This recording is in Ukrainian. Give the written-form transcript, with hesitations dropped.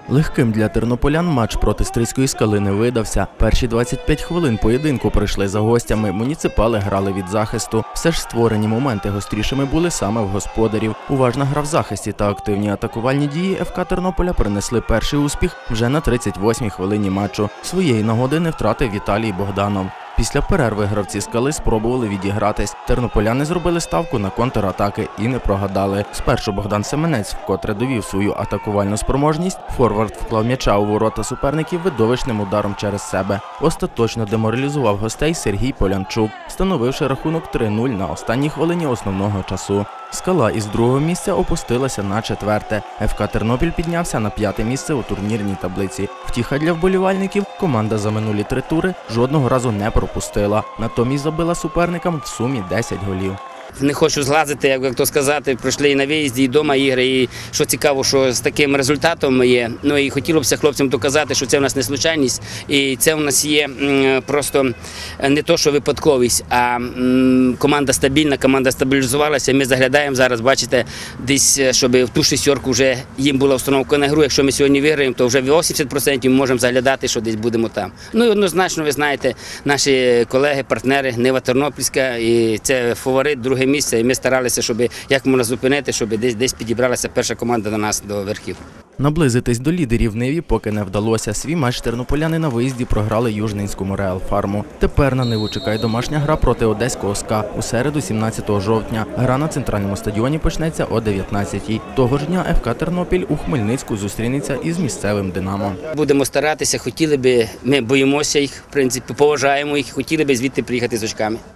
Легким для тернополян матч проти Стрийської скали не видався. Перші 25 хвилин поєдинку пройшли за гостями, муніципали грали від захисту. Все ж створені моменти гострішими були саме в господарів. Уважна гра в захисті та активні атакувальні дії ФК Тернополя принесли перший успіх вже на 38-й хвилині матчу. Своєї нагоди не втратив Віталій Богданов. Після перерви гравці скали спробували відігратись. Тернополяни зробили ставку на контратаки і не прогадали. Спершу Богдан Семенець вкотре довів свою атакувальну спроможність. Форвард вклав м'яча у ворота суперників видовищним ударом через себе. Остаточно деморалізував гостей Сергій Полянчук, встановивши рахунок 3-0 на останній хвилині основного часу. Скала із другого місця опустилася на четверте. ФК Тернопіль піднявся на 5-те місце у турнірній таблиці. Втіха для вболівальників – команда за минулі 3 тури жодного разу не пропустила. Натомість забила суперникам в сумі 10 голів. Не хочу злазити, як то сказати, пройшли і на виїзді, і вдома ігри, і що цікаво, що з таким результатом є. Ну і хотілося б хлопцям доказати, що це в нас не случайність, і це в нас є просто не то, що випадковість, а команда стабільна, команда стабілізувалася. Ми заглядаємо зараз, бачите, десь, щоб в ту шестерку вже їм була установка на гру. Якщо ми сьогодні виграємо, то вже 80% ми можемо заглядати, що десь будемо там. Ну і однозначно, ви знаєте, наші колеги, партнери, Нива Тернопільська, і це фаворит, друге місце, і ми старалися, щоб як можна зупинити, щоб десь підібралася перша команда до нас, до верхів. Наблизитись до лідерів Ниві поки не вдалося. Свій матч тернополяни на виїзді програли Южненському Реал Фарму. Тепер на Ниву чекає домашня гра проти Одеського СКА у середу 17 жовтня. Гра на центральному стадіоні почнеться о 19-й. Того ж дня ФК Тернопіль у Хмельницьку зустрінеться із місцевим «Динамо». Будемо старатися, хотіли би, ми боїмося їх, в принципі, поважаємо їх, хотіли би звідти приїхати з очками.